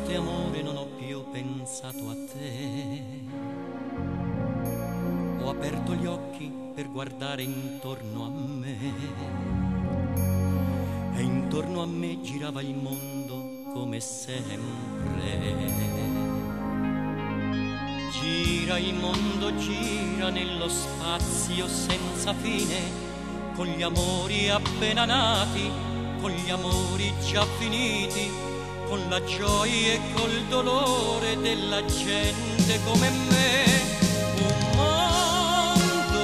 notte, amore, non ho più pensato a te. Ho aperto gli occhi per guardare intorno a me, e intorno a me girava il mondo come sempre. Gira il mondo, gira nello spazio senza fine, con gli amori appena nati, con gli amori già finiti, con la gioia e col dolore della gente come me. Un mondo,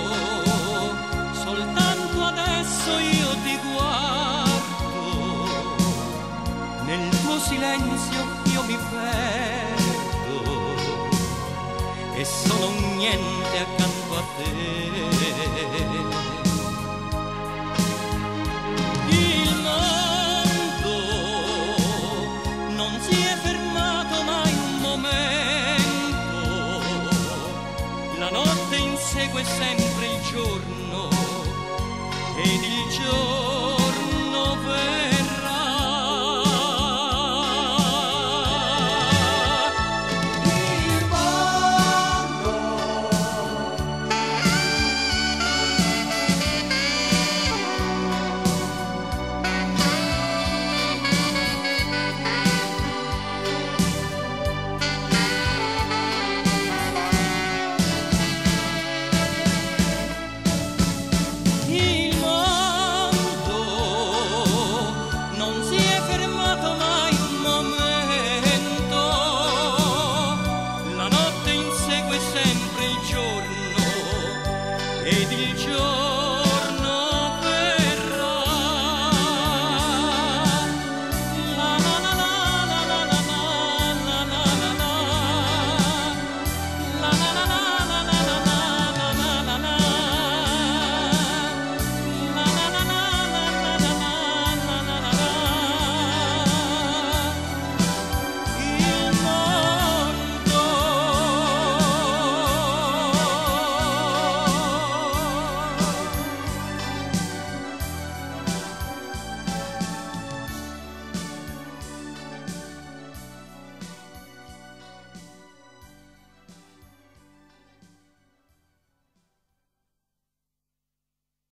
soltanto adesso io ti guardo, nel tuo silenzio io mi perdo e sono un niente accanto a te. Il mondo non si è fermato mai un momento, la notte insegue sempre il giorno ed il giorno verrà. Ed il giorno